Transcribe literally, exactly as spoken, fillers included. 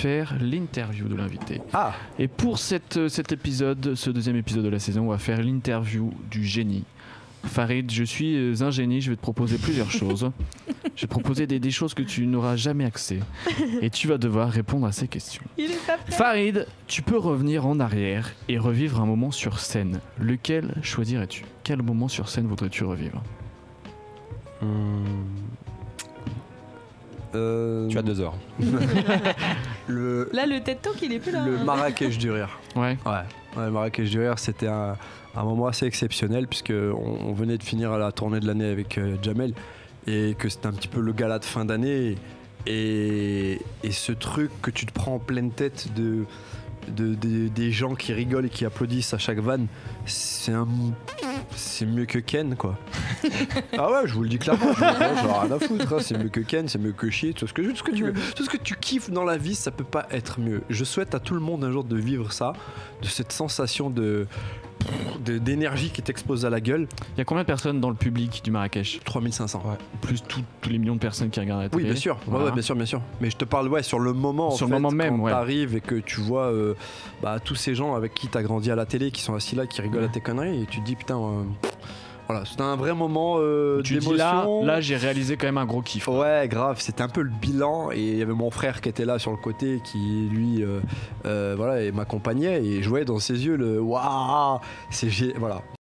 faire l'interview de l'invité. Ah. Et pour cette, cet épisode, ce deuxième épisode de la saison, on va faire l'interview du génie. Farid, je suis un génie, je vais te proposer plusieurs choses. Je vais te proposer des, des choses que tu n'auras jamais accès. Et tu vas devoir répondre à ces questions. Il est pas prêt. Farid, tu peux revenir en arrière et revivre un moment sur scène. Lequel choisirais-tu ? Quel moment sur scène voudrais-tu revivre ? Hum. Euh... Tu as deux heures. le... Là, le TED Talk, il est plus là. Le Marrakech du rire. Ouais. Ouais. Ouais, le Marrakech du rire, c'était un, un moment assez exceptionnel puisque on, on venait de finir la tournée de l'année avec euh, Jamel et que c'était un petit peu le gala de fin d'année et, et ce truc que tu te prends en pleine tête de, de, de des gens qui rigolent et qui applaudissent à chaque vanne, c'est un c'est mieux que Ken quoi. Ah ouais, je vous le dis clairement, j'en ai rien à foutre, hein. C'est mieux que Ken, c'est mieux que chier, tout ce que, tout ce que tu veux, tout ce que tu kiffes dans la vie, ça peut pas être mieux. Je souhaite à tout le monde un jour de vivre ça, de cette sensation de, de d'énergie qui t'explose à la gueule. Il y a combien de personnes dans le public du Marrakech ? trois mille cinq cents. Ouais. Plus tout- tous les millions de personnes qui regardent la télé. Oui, bien sûr. Ouais, Voilà. ouais, bien sûr, bien sûr. Mais je te parle ouais sur le moment. Sur en le fait, moment même, quand ouais. t'arrives et que tu vois euh, bah, tous ces gens avec qui t'as grandi à la télé, qui sont assis là, qui rigolent à tes conneries, et tu te dis putain. Euh, Voilà, c'était un vrai moment euh, Tu dis d'émotion. là, là j'ai réalisé quand même un gros kiff. Ouais, grave, c'était un peu le bilan et il y avait mon frère qui était là sur le côté qui lui euh, euh, voilà, et m'accompagnait et je voyais dans ses yeux le waouh, c'est gé- voilà,